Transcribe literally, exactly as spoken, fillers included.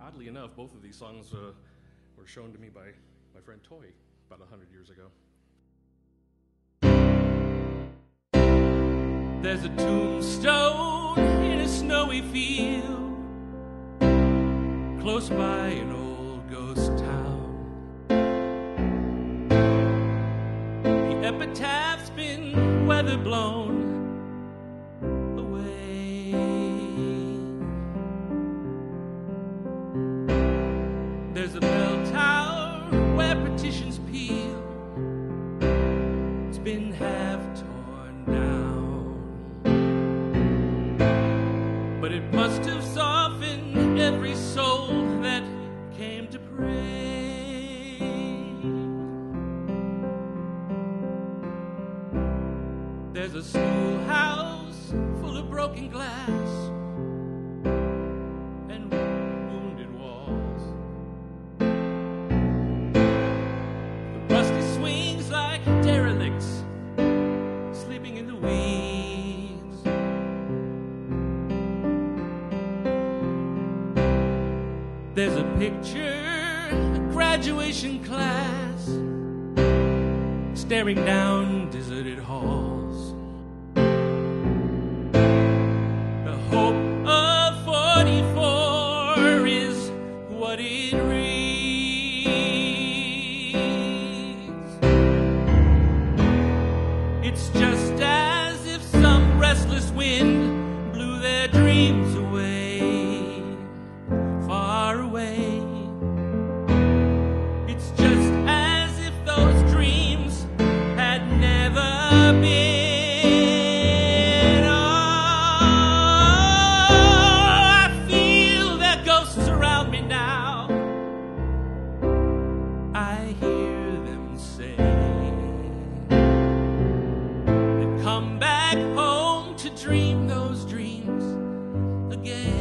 oddly enough, both of these songs uh, were shown to me by my friend Toy about a hundred years ago. There's a tombstone in a snowy field, close by an old ghost town. The epitaph's been weather blown away. There's a bell tower where petitions peal. It's been half torn down, but it must have softened every soul that came to pray. There's a schoolhouse full of broken glass and wounded walls. The rusty swings like derelicts sleeping in the weeds. There's a picture, a graduation class, staring down deserted halls. The hope of forty-four is what it reads. It's just as if some restless wind blew their dreams away, far away. It's just as if those dreams had never been. Oh, I feel their ghosts around me now. I hear them say they've come back home to dream those dreams again.